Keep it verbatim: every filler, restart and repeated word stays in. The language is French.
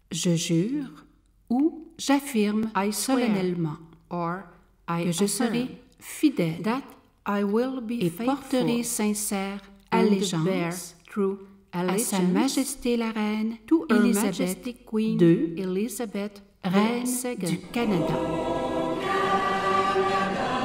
Je jure ou j'affirme solennellement or I que je affirm serai fidèle that I will be et faithful porterai sincère and bear allégeance true à Sa allegiance Majesté la Reine to Her Élisabeth Majesty Queen deux, Elizabeth Reine the Second. du Canada.